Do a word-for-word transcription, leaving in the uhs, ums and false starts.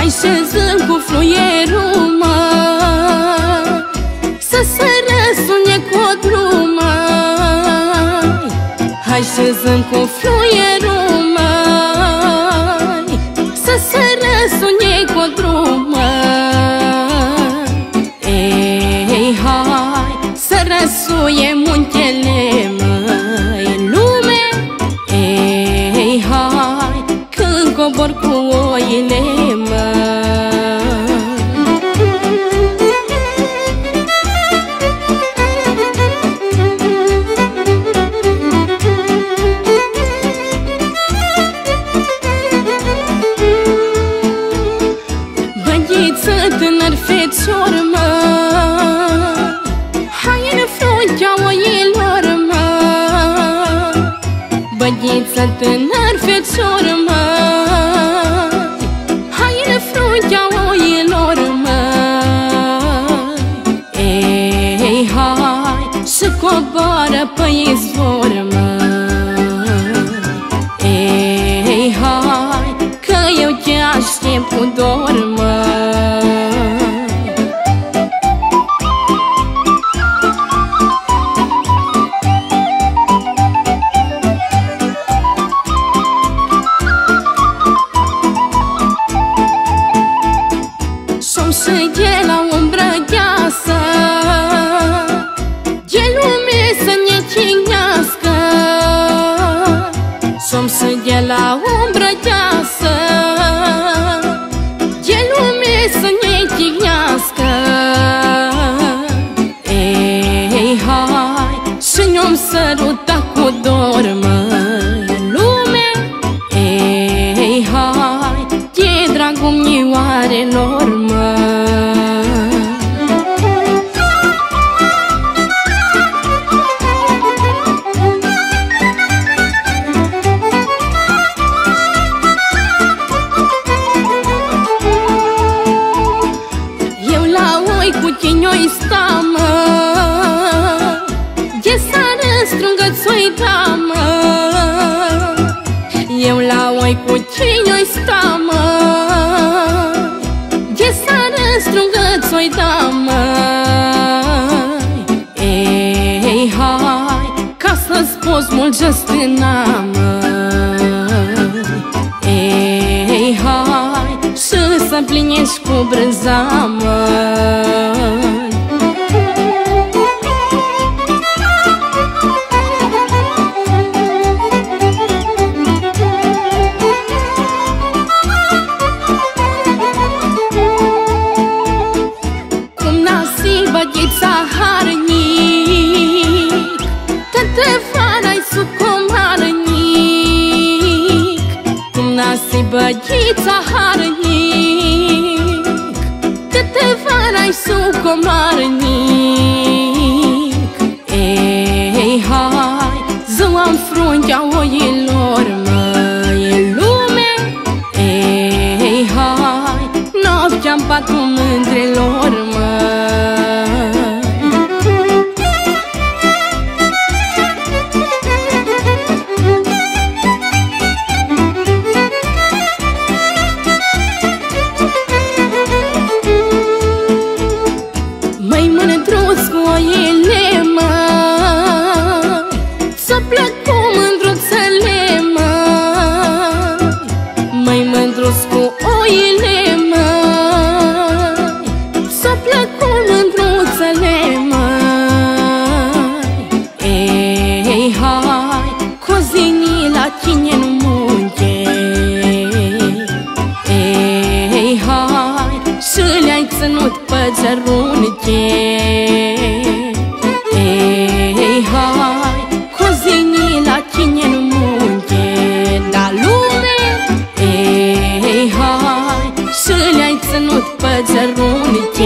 Hai șezând cu fluierul, măi, să se răsune codrul, măi. Hai șezând cu fluierul, măi, să se răsune codrul, măi. Ei, hai să răsuie muntele, măi, în lume. Ei, hai când cobor cu oile, măi. Băghiță, tânăr fecior, măi, hai în fruntea oilor, măi. Băghiță, tânăr fecior, măi, hai în fruntea oilor, măi. Ei, hai și coboară pe izvor, măi. Ei, hai că eu te aștept cu dor, măi. Și-om șede la umbră gheasă, de lume să ne cignească. Și-om șede la umbră gheasă, de lume să ne cignească. Ei, hai și ne-om săruta cu dor, măi, în lume. Ei, hai de dragul mnioarelor, măi. Eu la oi cu cine-oi sta, măi, de sară strungă-ți-oi da, măi. Eu la oi cu cine-oi sta, măi, de sară strungă-ți-oi da, măi. Ei, hai ca să-ți poți mulge stâna, măi. Ei, hai și să plinești cu brânza, măi. Băghița harnic, tătă vara-i sucomarnic. Cum nasi băghița harnic, tătă vara-i sucomarnic. Ei, hai ziua-n fruntea oilor, măi, în lume. Ei, hai noaptea-n patul mândrelor, măi. Măi, mândruț cu oile, măi, să plec cu mândruțele, măi. Măi, mândruț cu oile, măi, să plec cu mândruțele, măi. Ei, hai cozinii la tine în munte. Ei, hai și le-ai ținut pe țărunche. Ei, hai cozinii la tine în munte, da lume. Ei, hai și le-ai ținut pe țărunche.